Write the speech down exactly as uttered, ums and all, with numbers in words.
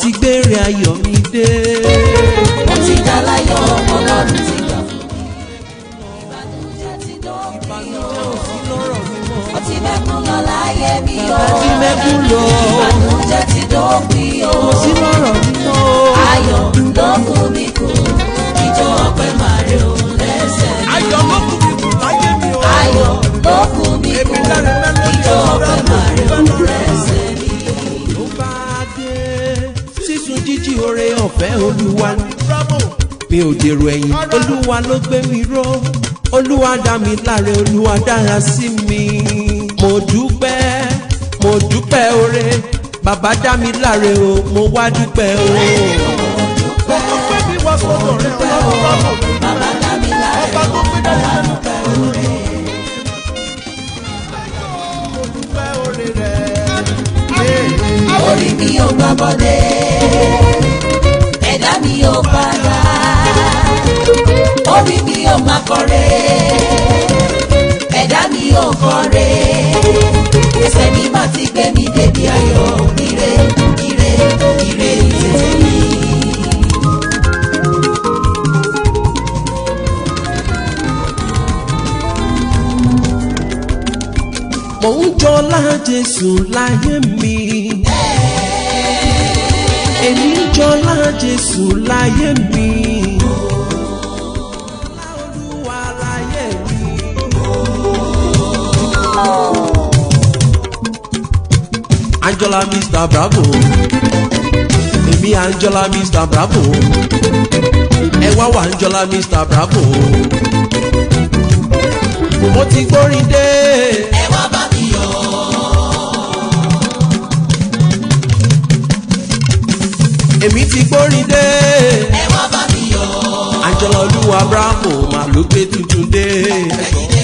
ti gbére ayọ̀ mi dé. Mo ti dá láyọ̀ Ọlọ́run ti gbà fún mi. Ìbànújẹ́ ti dópin o. Ó ti mẹ́kún lọ láyé mi o. Ó ti mẹ́kún lọ. Ìbànújẹ́ ti dópin o. Kò sí lọ́rọ̀ mi mọ́. Ayọ̀ ló kù mí kù. Ìjọ ọpẹ́ màrè o lẹ́sẹ̀ mi. Ayọ̀ ló kù mí kù láyé mi o. Ayọ̀ ló kù mí kù. Ìjọ ọpẹ́ màrè o lẹ́sẹ̀ mi. Ló bá dé sísun jíjí oore ọ̀fẹ́ Olúwa ni. Mi ò dèrò ẹ̀yìn, Olúwa ló gbé mi ró. Olúwa dá mi láre, Olúwa dára sí mi. Mo dúpẹ́, mo dúpẹ́ oore. Bàbá dá mi láre o, mo wá dúpẹ́ o. Ọkọ pé mi wá sọ́dọ̀ rẹ̀ Ọlọ́run bábọ̀. Bàbá dá mi láre Ọba tó gbé dá mi dúpẹ́ oore. Mo dúpẹ́ oore rẹ̀. Orí mi ò gbà bọ́dé, ẹ̀dá mi ò padà. Orí mi ò máa kọ̀rẹ́, ẹ̀dá mi ò kọ̀rẹ́. Ẹsẹ̀ mi má ti gbé mi débi ayọ̀, ire ire ire ìtẹ̀tẹ̀ mi. Mò ń jọlá Jésù láyé mi. Èmi ń jọlá Jésù láyé mi. Olúwa láyé mi. Anjola Mister Bravo. Èmi Anjola Mister Bravo. Ẹ wá wá Anjola Mister Bravo. Mo ti gbórin dé. Ẹ wá bá mi yọ̀. Èmi ti gbórin dé. Ẹ wá bá mi yọ̀. Anjola Olúwa Bravo mà ló gbé tuntun dé. Ẹ̀yin